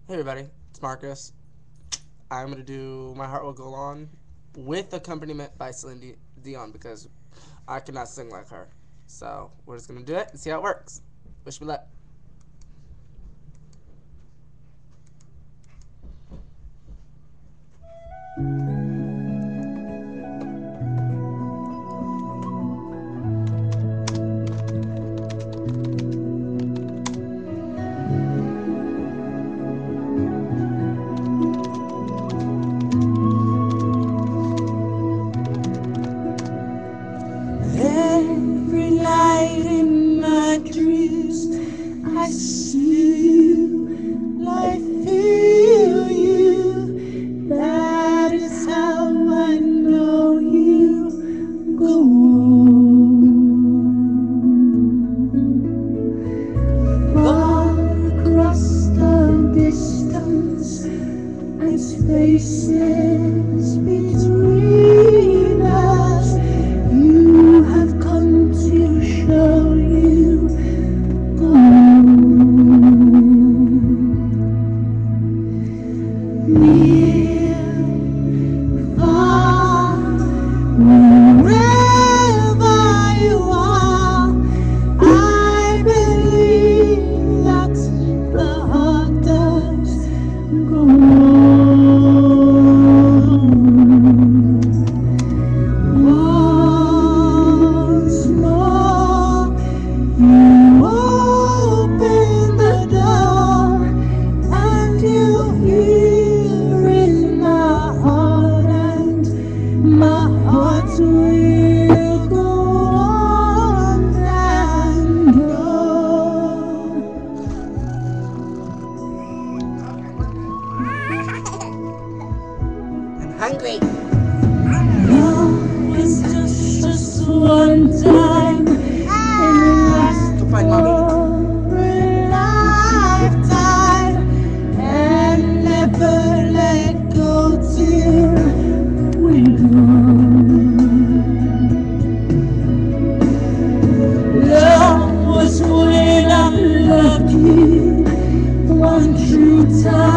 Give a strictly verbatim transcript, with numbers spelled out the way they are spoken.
Hey everybody, it's Marcus. I'm gonna do My Heart Will Go On with accompaniment by Celine Dion because I cannot sing like her. So we're just gonna do it and see how it works. Wish me luck. Every night in my dreams I see you, I feel you. That is how I know you go on. Far across the distance and spaces between us, you have come to show you go near, far, wherever you are. I believe that the heart does go on. Once more, you open the door, and you hear in my heart, and my heart will go on and on. I'm hungry. Love is just, just one time, and it lasts Go find mommy. for a lifetime, and never let go till we're gone. Love was when I loved you one true time.